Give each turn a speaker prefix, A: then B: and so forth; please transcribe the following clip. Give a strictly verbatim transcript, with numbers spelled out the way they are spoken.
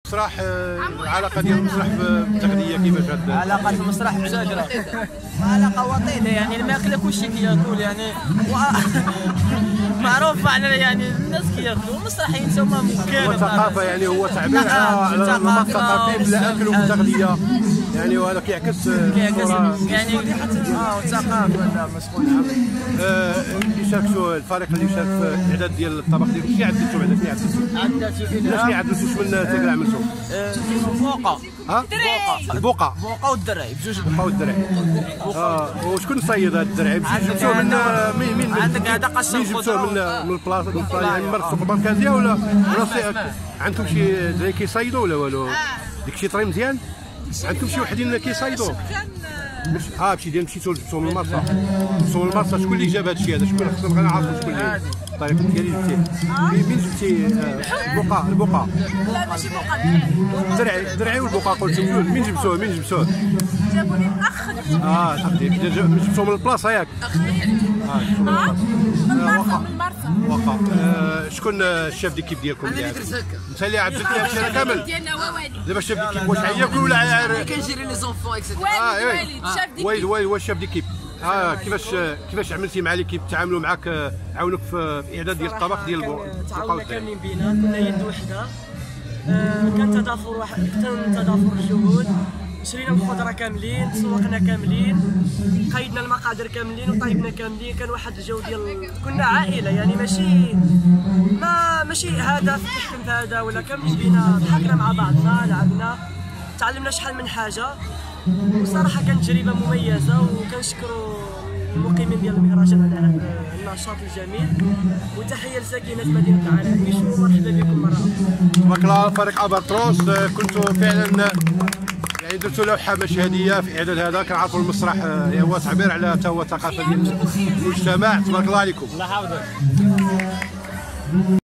A: المسرح العلاقه ديال المسرح بالتغذيه كيفاش هاد
B: علاقه المسرح بزاجره علاقه وطيده يعني الماكله كلشي كياكل يعني و... معروف على يعني الناس كياكلوا المسرحيين هما مكان
A: هو ثقافه يعني هو تعبير على النمط الثقافي بالاكل والتغذيه يعني وهذا كيعكس
B: كيعكس يعني اه الثقافه ولا مسؤول
A: اللي شاركتوا الفريق اللي شارك في الاعداد ديال الطبق ديالكم شنو عدلتوا بعدا شنو عدلتوا؟
B: عدلتوا
A: شنو عدلتوا شمن تقرا عملتوا؟
B: بوقه
A: ها؟
B: بوقه
A: البوقه
B: بوقه والدرعي بجوج
A: البوقه والدرعي اه وشكون صيد هذا الدرعي؟ جبتوه من مين مين
B: عندك هذا قص
A: مين جبتوه من من البلاصه من يعني من السوق المركزيه ولا ولا عندكم شي دراري كيصيدوا ولا والو؟ داك الشيء طري مزيان؟ عندكم شي وحدين كيصيدوا؟ اه مشي ديال مشيتو جبتو من المرسى جبتو من المرسى شكون اللي جاب هذا الشيء هذا شكون خصنا نعرفوا شكون اللي الطريقه ديالي جبتيه مين جبتي البقاء البقاء
C: لا ماشي بقاء
A: الدرعي الدرعي والبقاء قلت مين جبتوه مين جبتوه
C: جابوني الاخ
A: اه الاخ ديالك جبتوه من البلاصه ياك
C: اه من المرسى من المرسى
A: واخا شكون الشاف ديكيب ديالكم اللي انت اللي عدلتي هذا الشيء كامل
C: ديالنا ووالد
A: دابا الشاف ديكيب واش هياكل ولا
D: كنجيري لي زونفون اكسيتيرا
C: والد والد شاف ديك
A: ويلي ويلي واش شاف ديكيب اه كيفاش كيفاش عملتي مع ليكيب تعاملوا معاك عاونوك في اعداد ديال الطبق ديال
B: تعاوننا كاملين بينا كنا يد وحده كان تضافر واحد كان تضافر الجهود شرينا الخضره كاملين تسوقنا كاملين قيدنا المقادير كاملين وطيبنا كاملين كان واحد الجو ديال كنا عائله يعني ماشي ما ماشي هدف تحكم في هذا ولا كاملين بينا ضحكنا مع بعضنا لعبنا تعلمنا شحال من حاجه وصراحه كانت تجربه مميزه وكنشكروا المقيمين ديال المهرجان على هذا النشاط الجميل وتحيه لساكنه مدينه العرائش ومرحبا بكم مره اخرى.
A: تبارك الله فريق الباتروس كنتوا فعلا يعني درتوا لوحه مشهديه في اعداد هذا كنعرفوا المسرح هو تعبير على حتى هو الثقافه ديال المجتمع تبارك الله عليكم.
B: الله يحفظك.